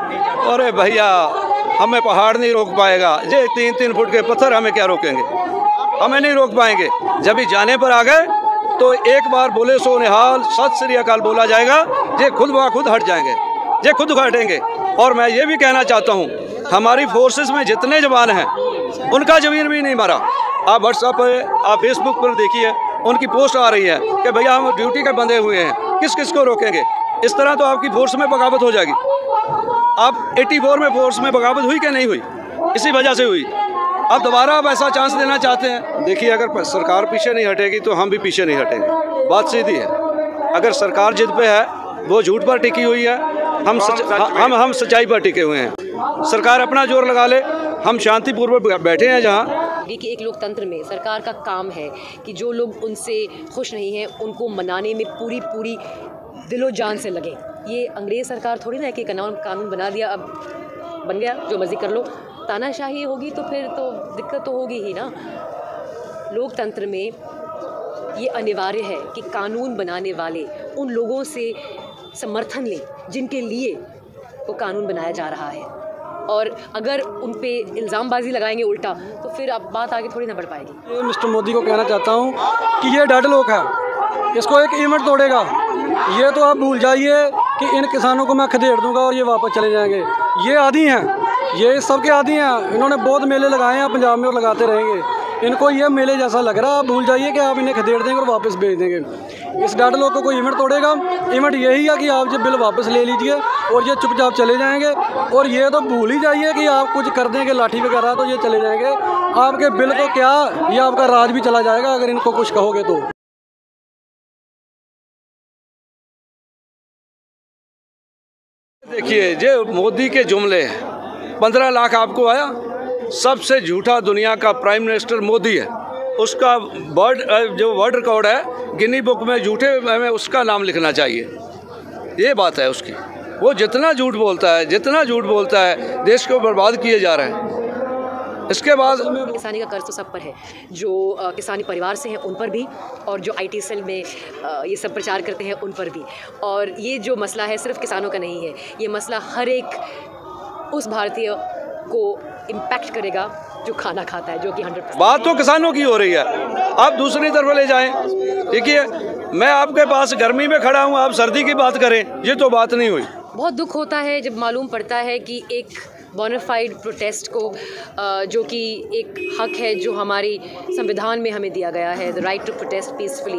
अरे भैया, हमें पहाड़ नहीं रोक पाएगा। ये 3-3 फुट के पत्थर हमें क्या रोकेंगे? हमें नहीं रोक पाएंगे। जब भी जाने पर आ गए तो एक बार बोले सो निहाल, सत श्री अकाल बोला जाएगा, ये खुद ब खुद हट जाएंगे, ये खुद हटेंगे। और मैं ये भी कहना चाहता हूँ, हमारी फोर्सेस में जितने जवान हैं उनका जमीन भी नहीं मरा। आप व्हाट्सएप पर, आप फेसबुक पर देखिए, उनकी पोस्ट आ रही है कि भैया हम ड्यूटी के बंधे हुए हैं, किस किस को रोकेंगे? इस तरह तो आपकी फोर्स में बगावत हो जाएगी। अब 84 में फोर्स में बगावत हुई कि नहीं हुई? इसी वजह से हुई। अब दोबारा आप ऐसा चांस देना चाहते हैं। देखिए, अगर सरकार पीछे नहीं हटेगी तो हम भी पीछे नहीं हटेंगे। बात सीधी है। अगर सरकार जिद पे है, वो झूठ पर टिकी हुई है, हम सच्चाई पर टिके हुए हैं। सरकार अपना जोर लगा ले, हम शांतिपूर्वक बैठे हैं जहाँ। कि एक लोकतंत्र में सरकार का काम है कि जो लोग उनसे खुश नहीं हैं उनको मनाने में पूरी दिलो जान से लगे। ये अंग्रेज़ सरकार थोड़ी ना है कि कानून बना दिया, अब बन गया, जो मर्जी कर लो। तानाशाही होगी तो फिर तो दिक्कत तो होगी ही ना। लोकतंत्र में ये अनिवार्य है कि कानून बनाने वाले उन लोगों से समर्थन लें जिनके लिए वो कानून बनाया जा रहा है, और अगर उन पे इल्ज़ामबाजी लगाएंगे उल्टा तो फिर अब बात आगे थोड़ी ना बढ़ पाएगी। मिस्टर मोदी को कहना चाहता हूँ कि ये डेड लोग है, इसको एक ईंट तोड़ेगा। ये तो आप भूल जाइए कि इन किसानों को मैं खदेड़ दूंगा और ये वापस चले जाएंगे। ये आदी हैं, ये सबके आदी हैं। इन्होंने बहुत मेले लगाए हैं पंजाब में और लगाते रहेंगे। इनको ये मेले जैसा लग रहा है। आप भूल जाइए कि आप इन्हें खदेड़ देंगे और वापस भेज देंगे। इस डेड लोग को कोई ईंट तोड़ेगा। ईंट यही है कि आप ये बिल वापस ले लीजिए और ये चुपचाप चले जाएंगे। और ये तो भूल ही जाइए कि आप कुछ कर देंगे लाठी वगैरह तो ये चले जाएंगे। आपके बिल को क्या, ये आपका राज भी चला जाएगा अगर इनको कुछ कहोगे तो। देखिए, जो मोदी के जुमले हैं, 15 लाख आपको आया, सबसे झूठा दुनिया का प्राइम मिनिस्टर मोदी है। उसका वर्ल्ड रिकॉर्ड है गिनी बुक में झूठे में, उसका नाम लिखना चाहिए। ये बात है उसकी। वो जितना झूठ बोलता है, देश को बर्बाद किए जा रहे हैं। इसके बाद किसानी का कर्ज तो सब पर है, जो किसानी परिवार से हैं उन पर भी, और जो IT सेल में ये सब प्रचार करते हैं उन पर भी। और ये जो मसला है सिर्फ किसानों का नहीं है, ये मसला हर एक उस भारतीय को इम्पैक्ट करेगा जो खाना खाता है, जो कि 100%। बात तो किसानों की हो रही है, आप दूसरी तरफ ले जाएं। देखिए, मैं आपके पास गर्मी में खड़ा हूँ, आप सर्दी की बात करें, ये तो बात नहीं हुई। बहुत दुख होता है जब मालूम पड़ता है कि एक बोनाफाइड प्रोटेस्ट को, जो कि एक हक है जो हमारी संविधान में हमें दिया गया है, the right to protest peacefully,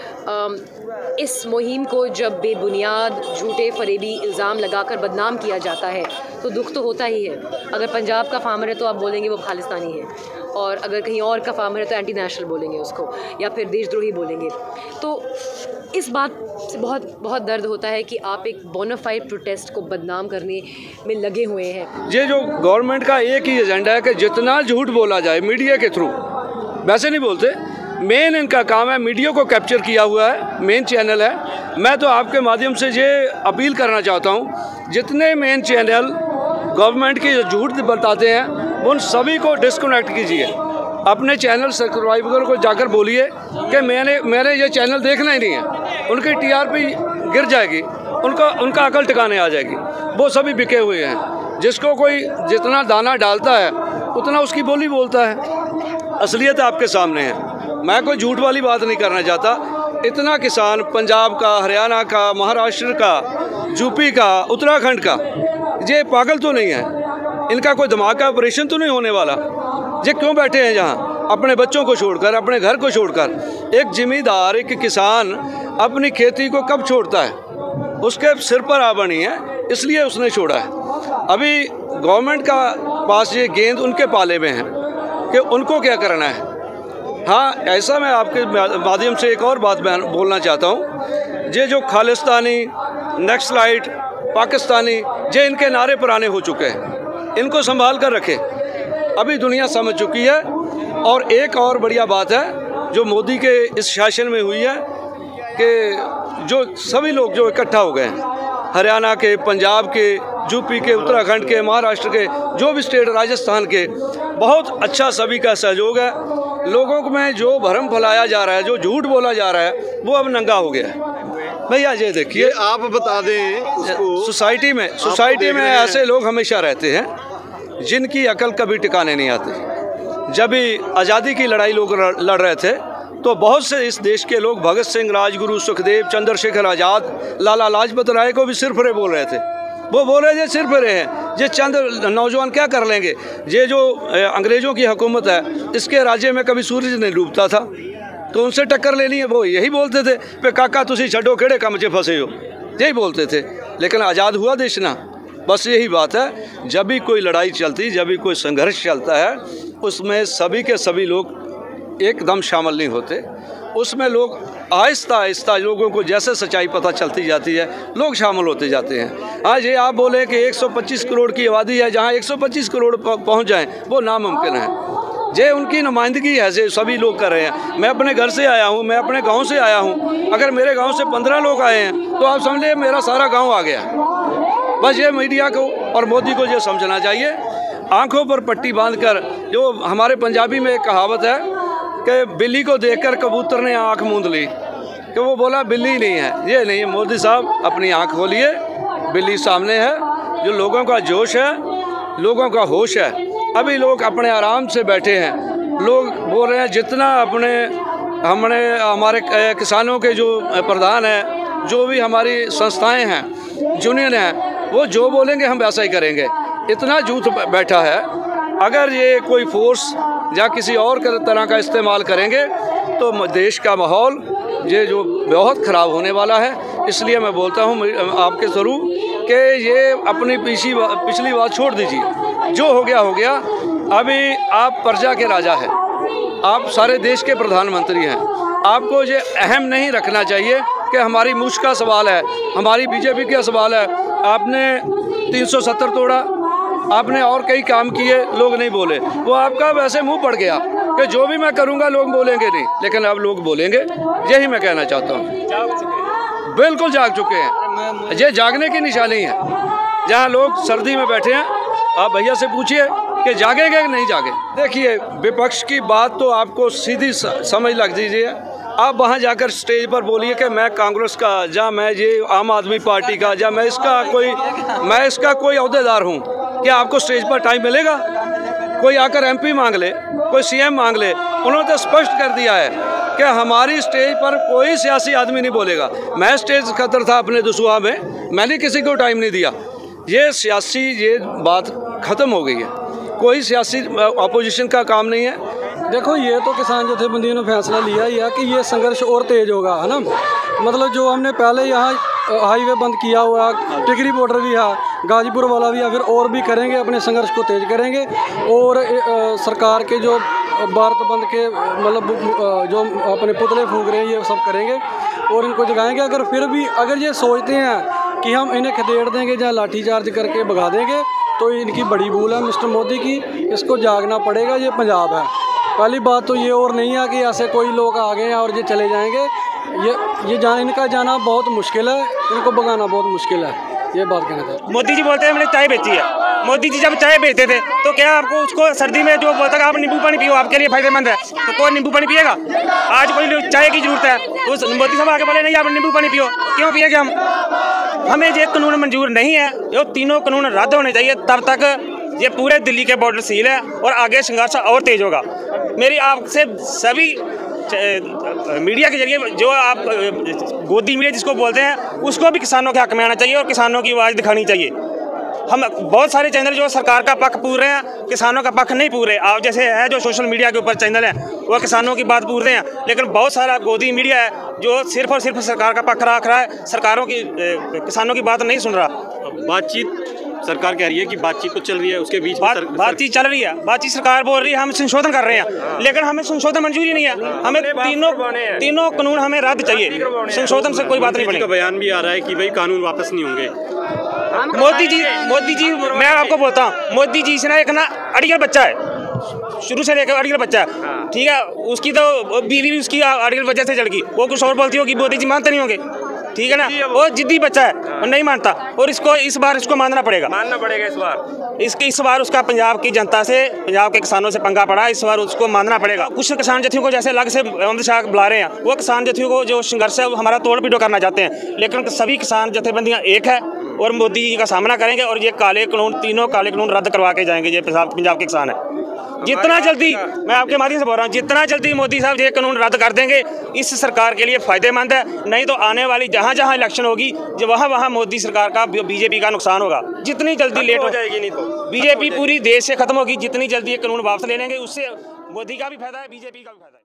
इस मुहिम को जब बेबुनियाद झूठे फरेबी इल्ज़ाम लगाकर बदनाम किया जाता है तो दुख तो होता ही है। अगर पंजाब का फार्मर है तो आप बोलेंगे वो खालिस्तानी है, और अगर कहीं और का फार्मर है तो एंटी नेशनल बोलेंगे उसको, या फिर देशद्रोही बोलेंगे। तो इस बात से बहुत दर्द होता है कि आप एक बोनाफाइड प्रोटेस्ट को बदनाम करने में लगे हुए हैं। ये जो गवर्नमेंट का एक ही एजेंडा है कि जितना झूठ बोला जाए मीडिया के थ्रू, वैसे नहीं बोलते, मेन इनका काम है, मीडिया को कैप्चर किया हुआ है, मेन चैनल है। मैं तो आपके माध्यम से ये अपील करना चाहता हूँ, जितने मेन चैनल गवर्नमेंट के झूठ बताते हैं उन सभी को डिस्कनेक्ट कीजिए। अपने चैनल सब्सक्राइबर को जाकर बोलिए कि मैंने ये चैनल देखना ही नहीं है। उनकी TRP गिर जाएगी, उनका अकल ठिकाने आ जाएगी। वो सभी बिके हुए हैं। जिसको कोई जितना दाना डालता है उतना उसकी बोली बोलता है। असलियत आपके सामने है। मैं कोई झूठ वाली बात नहीं करना चाहता। इतना किसान पंजाब का, हरियाणा का, महाराष्ट्र का, यूपी का, उत्तराखंड का, ये पागल तो नहीं है? इनका कोई दिमाग का ऑपरेशन तो नहीं होने वाला? ये क्यों बैठे हैं यहाँ अपने बच्चों को छोड़कर, अपने घर को छोड़कर? एक जिम्मेदार, एक किसान अपनी खेती को कब छोड़ता है? उसके सिर पर आ बनी है, इसलिए उसने छोड़ा है। अभी गवर्नमेंट का पास ये गेंद उनके पाले में है कि उनको क्या करना है। हाँ, ऐसा मैं आपके माध्यम से एक और बात बोलना चाहता हूँ। ये जो खालिस्तानी, नक्सलाइट, पाकिस्तानी, ये इनके नारे पुराने हो चुके हैं, इनको संभाल कर रखें। अभी दुनिया समझ चुकी है। और एक और बढ़िया बात है जो मोदी के इस शासन में हुई है कि जो सभी लोग जो इकट्ठा हो गए हैं, हरियाणा के, पंजाब के, यूपी के, उत्तराखंड के, महाराष्ट्र के, जो भी स्टेट, राजस्थान के, बहुत अच्छा सभी का सहयोग है। लोगों में जो भरम फैलाया जा रहा है, जो झूठ बोला जा रहा है, वो अब नंगा हो गया है। भैया ये देखिए, आप बता दें उसको। सोसाइटी में ऐसे लोग हमेशा रहते हैं जिनकी अकल कभी टिकाने नहीं आती। जब भी आज़ादी की लड़ाई लोग लड़ रहे थे तो बहुत से इस देश के लोग भगत सिंह, राजगुरु, सुखदेव, चंद्रशेखर आज़ाद, लाला लाजपत राय को भी सिर फरे बोल रहे थे। वो बोल रहे थे सिर फरे हैं, ये चंद नौजवान क्या कर लेंगे, ये जो अंग्रेज़ों की हुकूमत है इसके राज्य में कभी सूरज नहीं डूबता था, तो उनसे टक्कर लेनी है। वो यही बोलते थे पे काका तुसी छड्डो केड़े काम च फंसे हो, यही बोलते थे। लेकिन आज़ाद हुआ देश ना, बस यही बात है। जब भी कोई लड़ाई चलती, जब भी कोई संघर्ष चलता है, उसमें सभी के सभी लोग एकदम शामिल नहीं होते। उसमें लोग आहिस्ता आहिस्ता लोगों को जैसे सच्चाई पता चलती जाती है लोग शामिल होते जाते हैं। आज ये आप बोले कि 125 करोड़ की आबादी है, जहाँ 125 करोड़ पहुँच जाएँ वो नामुमकिन है। ये उनकी नुमाइंदगी है, जो सभी लोग कर रहे हैं। मैं अपने घर से आया हूँ, मैं अपने गांव से आया हूँ। अगर मेरे गांव से 15 लोग आए हैं तो आप समझ लीजिए मेरा सारा गांव आ गया। बस ये मीडिया को और मोदी को ये समझना चाहिए, आंखों पर पट्टी बांधकर, जो हमारे पंजाबी में एक कहावत है कि बिल्ली को देखकर कबूतर ने आँख मूंद ली, कि वो बोला बिल्ली नहीं है। ये नहीं है, मोदी साहब अपनी आँख खोलिए, बिल्ली सामने है। जो लोगों का जोश है, लोगों का होश है, अभी लोग अपने आराम से बैठे हैं। लोग बोल रहे हैं जितना हमारे किसानों के जो प्रधान हैं, जो भी हमारी संस्थाएं हैं, यूनियन हैं, वो जो बोलेंगे हम वैसा ही करेंगे। इतना झूठ बैठा है। अगर ये कोई फोर्स या किसी और तरह का इस्तेमाल करेंगे तो देश का माहौल ये जो बहुत ख़राब होने वाला है। इसलिए मैं बोलता हूँ आपके थ्रू कि ये अपनी पिछली बात छोड़ दीजिए, जो हो गया। अभी आप प्रजा के राजा हैं, आप सारे देश के प्रधानमंत्री हैं। आपको ये अहम नहीं रखना चाहिए कि हमारी मुझ का सवाल है, हमारी बीजेपी का सवाल है। आपने 370 तोड़ा, आपने और कई काम किए, लोग नहीं बोले। वो आपका वैसे मुंह पड़ गया कि जो भी मैं करूंगा लोग बोलेंगे नहीं, लेकिन अब लोग बोलेंगे। यही मैं कहना चाहता हूँ। बिल्कुल जाग चुके हैं, ये जागने की निशानी है। जहाँ लोग सर्दी में बैठे हैं, आप भैया से पूछिए कि जागेंगे कि नहीं जागे। देखिए, विपक्ष की बात तो आपको सीधी समझ लग दीजिए। आप वहाँ जाकर स्टेज पर बोलिए कि मैं कांग्रेस का, या मैं ये आम आदमी पार्टी का, या मैं इसका कोई ओहदेदार हूँ। क्या आपको स्टेज पर टाइम मिलेगा? कोई आकर MP मांग ले, कोई CM मांग ले। उन्होंने तो स्पष्ट कर दिया है कि हमारी स्टेज पर कोई सियासी आदमी नहीं बोलेगा। मैं स्टेज खतर था अपने दसूहा में, मैंने किसी को टाइम नहीं दिया। ये बात ख़त्म हो गई है। कोई सियासी अपोजिशन का काम नहीं है। देखो, ये तो किसान जथेबंदियों ने फैसला लिया ही है कि ये संघर्ष और तेज होगा, है ना। मतलब जो हमने पहले यहाँ हाईवे बंद किया हुआ, टिकरी बॉर्डर भी है, गाजीपुर वाला भी है, फिर और भी करेंगे, अपने संघर्ष को तेज करेंगे। और सरकार के जो भारत बंद के मतलब जो अपने पुतले फूंक रहे हैं, ये सब करेंगे और इनको जगाएंगे। अगर ये सोचते हैं कि हम इन्हें खदेड़ देंगे या लाठीचार्ज करके भगा देंगे, तो इनकी बड़ी भूल है मिस्टर मोदी की। इसको जागना पड़ेगा। ये पंजाब है। पहली बात तो ये और नहीं है कि ऐसे कोई लोग आ गए हैं और ये चले जाएंगे। इनका जाना बहुत मुश्किल है, इनको भगाना बहुत मुश्किल है। ये बात कहना था। मोदी जी बोलते हैं हमने चाय बेची है। मोदी जी जब चाय बेचते थे तो क्या आपको उसको सर्दी में जो बोलता है आप नींबू पानी पियो, आपके लिए फायदेमंद है, तो कौन नींबू पानी पिएगा? आज कोई चाय की जरूरत है तो मोदी साहब आके बोले नहीं आप नींबू पानी पियो, क्यों पिएंगे हम? हमें ये कानून मंजूर नहीं है। ये तीनों कानून रद्द होने चाहिए, तब तक ये पूरे दिल्ली के बॉर्डर सील है और आगे संघर्ष और तेज होगा। मेरी आपसे सभी मीडिया के जरिए, जो आप गोदी मीडिया जिसको बोलते हैं, उसको भी किसानों के हक में आना चाहिए और किसानों की आवाज़ दिखानी चाहिए। हम बहुत सारे चैनल जो सरकार का पक्ष पूर रहे हैं, किसानों का पक्ष नहीं पूर रहे। आप जैसे है जो सोशल मीडिया के ऊपर चैनल हैं, वो किसानों की बात पूर रहे हैं, लेकिन बहुत सारा गोदी मीडिया है जो सिर्फ और सिर्फ सरकार का पक्ष रख रहा है, सरकारों की किसानों की बात नहीं सुन रहा। बातचीत सरकार कह रही है कि बातचीत तो चल रही है, उसके बीच बातचीत चल रही है, बातचीत सरकार बोल रही है हम संशोधन कर रहे हैं, लेकिन हमें संशोधन मंजूरी नहीं है। हमें तीनों कानून हमें रद्द चाहिए, संशोधन से कोई बात नहीं बनेगी। बयान भी आ रहा है कि भाई कानून वापस नहीं होंगे। मोदी जी मैं आपको बोलता हूँ, मोदी जी से ना एक ना अड़ियल बच्चा है, शुरू से लेकर अड़ियल बच्चा है, ठीक है। उसकी तो बीवी भी उसकी अड़ियल वजह से चल गई, वो कुछ और बोलती होगी, मोदी जी मानते नहीं होंगे। ठीक है ना, वो जिद्दी बच्चा है, वो नहीं मानता और इस बार इसको मानना पड़ेगा इस बार उसका पंजाब की जनता से, पंजाब के किसानों से पंगा पड़ा, इस बार उसको मानना पड़ेगा। कुछ किसान जत्थियों को जैसे अलग से अहमद शाह बुला रहे हैं, वो किसान जत्थियों को जो संघर्ष है वो हमारा तोड़ पीटो करना चाहते हैं, लेकिन सभी किसान जत्थेबंदियां एक है और मोदी जी का सामना करेंगे और ये काले कानून, तीनों काले कानून रद्द करवा के जाएंगे। ये पंजाब के किसान है, जितना जल्दी, मैं आपके माध्यम से बोल रहा हूँ, जितना जल्दी मोदी साहब ये कानून रद्द कर देंगे इस सरकार के लिए फ़ायदेमंद है, नहीं तो आने वाली जहाँ जहाँ इलेक्शन होगी जो वहाँ मोदी सरकार का, बीजेपी का नुकसान होगा। जितनी जल्दी लेट हो जाएगी नहीं तो बीजेपी पूरी देश से खत्म होगी, जितनी जल्दी ये कानून वापस ले लेंगे उससे मोदी का भी फायदा है, बीजेपी का भी फायदा है।